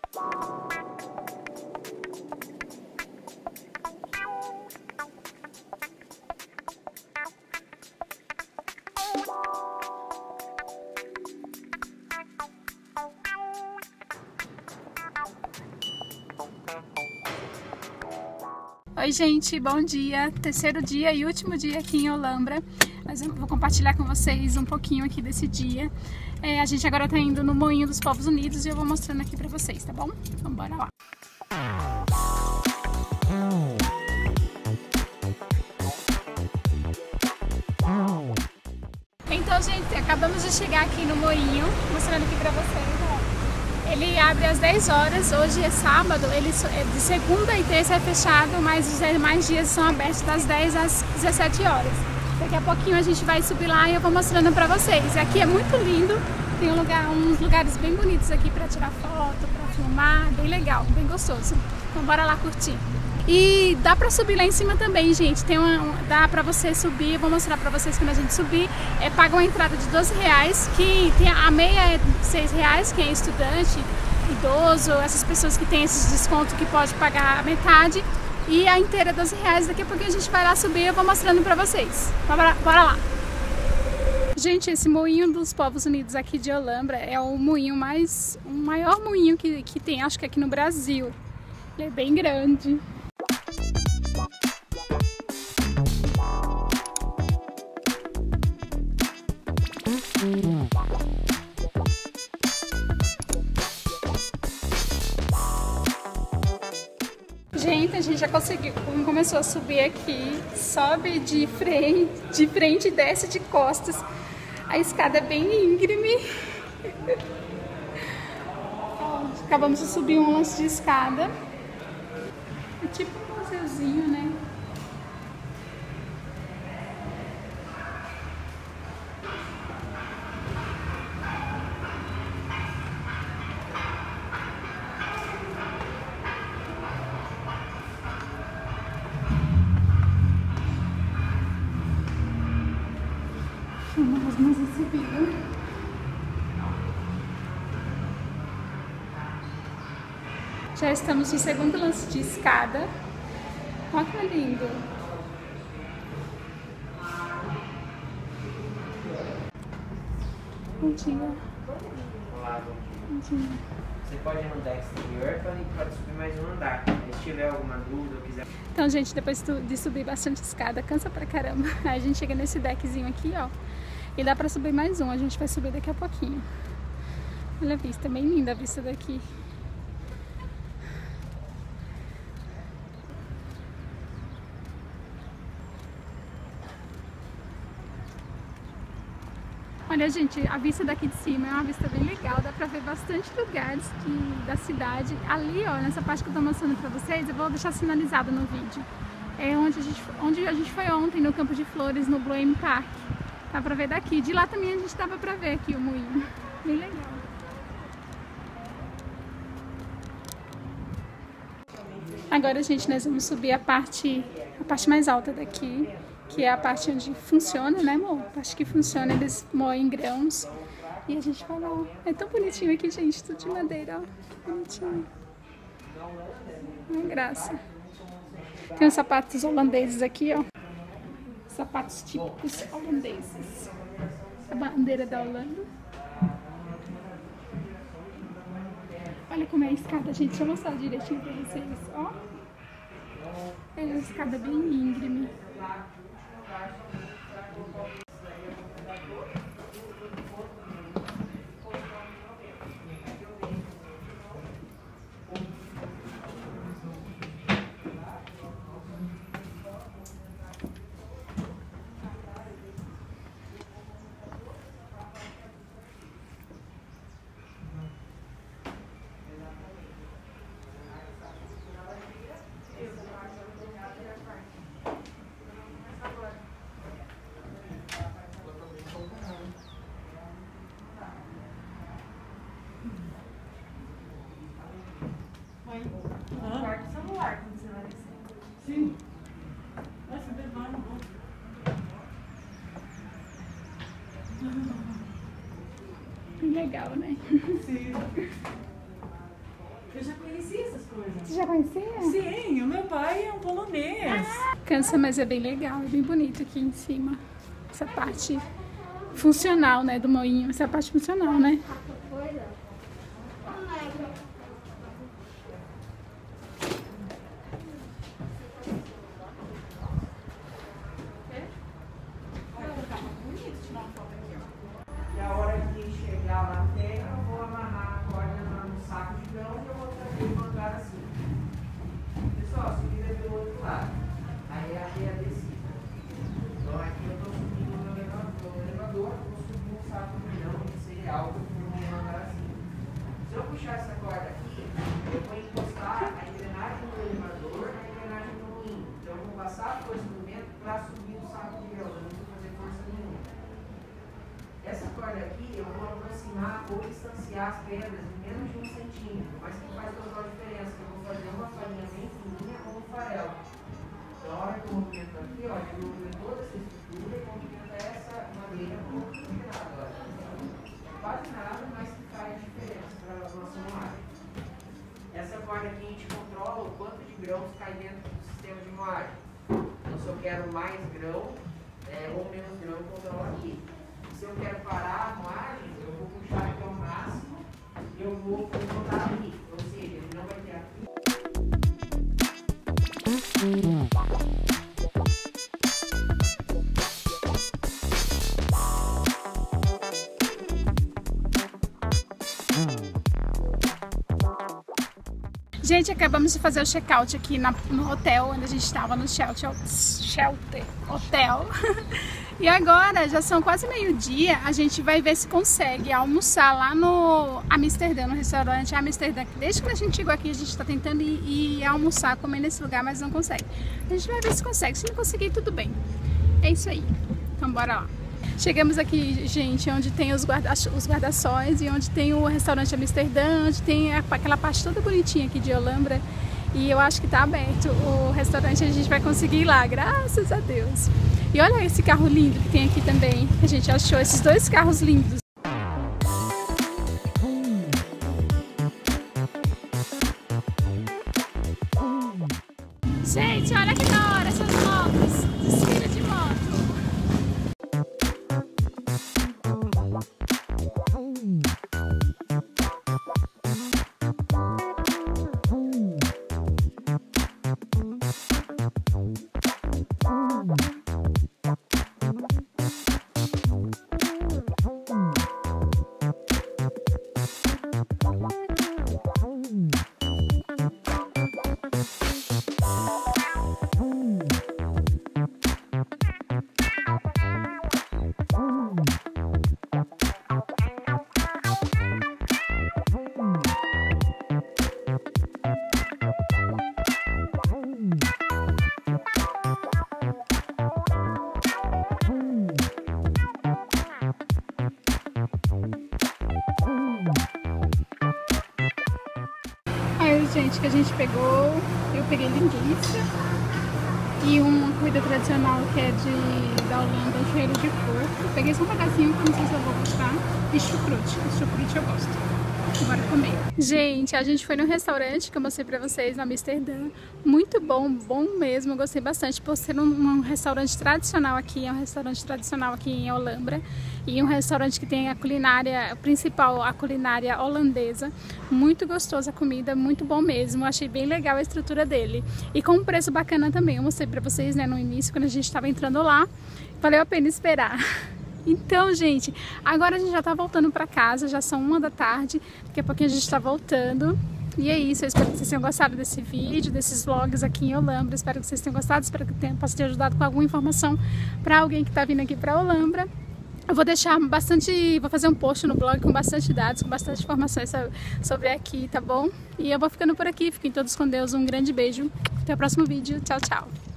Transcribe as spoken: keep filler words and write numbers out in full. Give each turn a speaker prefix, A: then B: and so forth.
A: Oi gente, bom dia, terceiro dia e último dia aqui em Olambra. Mas eu vou compartilhar com vocês um pouquinho aqui desse dia. É, a gente agora tá indo no Moinho dos Povos Unidos e eu vou mostrando aqui pra vocês, tá bom? Então bora lá. Então gente, acabamos de chegar aqui no Moinho, mostrando aqui pra vocês, ó. Ele abre às dez horas, hoje é sábado, ele de segunda e terça é fechado, mas os demais dias são abertos das dez às dezessete horas. Daqui a pouquinho a gente vai subir lá e eu vou mostrando pra vocês. Aqui é muito lindo, tem um lugar, uns lugares bem bonitos aqui pra tirar foto, pra filmar, bem legal, bem gostoso. Então bora lá curtir. E dá pra subir lá em cima também, gente. Tem uma, dá pra você subir, eu vou mostrar pra vocês quando a gente subir. É, paga uma entrada de doze reais, que tem a meia é seis reais, quem é estudante, idoso, essas pessoas que tem esses descontos que pode pagar a metade. E a inteira é doze reais, daqui a pouco a gente vai lá subir e eu vou mostrando pra vocês. Bora, bora lá! Gente, esse Moinho dos Povos Unidos aqui de Olambra é o moinho mais, o maior moinho que, que tem, acho que aqui no Brasil. Ele é bem grande. Gente, a gente já conseguiu, começou a subir aqui, sobe de frente, de frente e desce de costas. A escada é bem íngreme. Acabamos de subir um lance de escada. É tipo um museuzinho, né? Nós vamos subir. Já estamos no segundo lance de escada. Olha que lindo. Bom dia.
B: Olá,
A: bom dia.
B: Você pode ir no deck exterior, pode, pode subir mais um andar. Se tiver alguma dúvida ou quiser...
A: Então, gente, depois de subir bastante escada, cansa pra caramba. Aí a gente chega nesse deckzinho aqui, ó. E dá pra subir mais um, a gente vai subir daqui a pouquinho. Olha a vista, é bem linda a vista daqui. Olha, gente, a vista daqui de cima é uma vista bem legal, dá pra ver bastante lugares que, da cidade. Ali, ó, nessa parte que eu tô mostrando pra vocês, eu vou deixar sinalizado no vídeo. É onde a gente, onde a gente foi ontem, no Campo de Flores, no Blue M Park. Dá pra ver daqui. De lá também a gente dava pra ver aqui o moinho. Bem legal. Agora, gente, nós vamos subir a parte, a parte mais alta daqui, que é a parte onde funciona, né, amor? A parte que funciona, eles moem grãos. E a gente vai lá. É tão bonitinho aqui, gente, tudo de madeira, ó. Bonitinho. Uma graça. Tem os sapatos holandeses aqui, ó. Sapatos típicos holandeses. A bandeira da Holanda. Olha como é a escada, gente. Deixa eu mostrar direitinho pra vocês, ó. É uma escada bem íngreme.
C: Guarda o celular quando você vai descer.
D: Sim. Vai subir lá no outro.
A: Legal, né?
D: Sim. Eu já conhecia essas coisas.
A: Você já conhecia?
D: Sim, o meu pai é um polonês.
A: Cansa, mas é bem legal, é bem bonito aqui em cima. Essa parte funcional, né, do moinho. Essa parte funcional, né?
B: E a hora que chegar lá na terra, eu vou amarrar a corda no saco de grão e eu vou trazer e mandar assim. Pessoal, subida é pelo outro lado. Aí é a descida. Então aqui eu estou subindo no elevador, no elevador, vou subir um saco de grão de cereal que eu vou mandar assim. Se eu puxar essa corda aqui, eu vou encostar a engrenagem do elevador na engrenagem do moinho. Então eu vou passar a força do vento para subir o saco de grão, eu não vou fazer força nenhuma. Essa corda aqui eu vou aproximar ou distanciar as pedras em menos de um centímetro, mas que faz total diferença, que eu vou fazer uma farinha bem fininha ou um farelo. Então, a hora que eu movimento aqui, ó, eu movimento toda essa estrutura e movimento essa madeira com nada. Quase nada, mas que faz diferença para a nossa moagem. Essa corda aqui a gente controla o quanto de grãos cai dentro do sistema de moagem. Então, se eu quero mais grão é, ou menos grão, eu controlo aqui. Se eu quero parar a moagem, eu vou puxar aqui ao máximo e eu vou botar aqui. Ou seja, ele não vai ter aqui.
A: Gente, acabamos de fazer o check-out aqui na, no hotel onde a gente estava, no Shelter, Shelter Hotel. E agora, já são quase meio-dia, a gente vai ver se consegue almoçar lá no Amsterdã, no restaurante Amsterdã. Desde que a gente chegou aqui, a gente está tentando ir, ir almoçar, comer nesse lugar, mas não consegue. A gente vai ver se consegue, se não conseguir, tudo bem. É isso aí, então bora lá. Chegamos aqui, gente, onde tem os guarda-sóis os guarda e onde tem o restaurante Amsterdã, onde tem aquela parte toda bonitinha aqui de Olambra. E eu acho que tá aberto o restaurante, a gente vai conseguir ir lá, graças a Deus. E olha esse carro lindo que tem aqui também, a gente achou esses dois carros lindos. Gente, olha que da hora essas motos, desfile de moto. Aí, gente, que a gente pegou, eu peguei linguiça e uma comida tradicional que é de, da Holanda, joelho de porco. Peguei só um pedacinho que não sei se eu vou gostar. E chucrute, chucrute eu gosto. Bora comer. Gente, a gente foi num restaurante que eu mostrei pra vocês no Amsterdã. Muito bom, bom mesmo. Eu gostei bastante por ser um, um restaurante tradicional aqui. É um restaurante tradicional aqui em Olambra. E um restaurante que tem a culinária principal, a culinária holandesa. Muito gostosa a comida, muito bom mesmo. Achei bem legal a estrutura dele. E com um preço bacana também. Eu mostrei pra vocês, né, no início, quando a gente tava entrando lá. Valeu a pena esperar. Então, gente, agora a gente já tá voltando pra casa, já são uma da tarde, daqui a pouquinho a gente tá voltando. E é isso, eu espero que vocês tenham gostado desse vídeo, desses vlogs aqui em Olambra. Espero que vocês tenham gostado, espero que tenha, possa ter ajudado com alguma informação pra alguém que tá vindo aqui pra Olambra. Eu vou deixar bastante, vou fazer um post no blog com bastante dados, com bastante informações sobre aqui, tá bom? E eu vou ficando por aqui, fiquem todos com Deus, um grande beijo, até o próximo vídeo, tchau, tchau!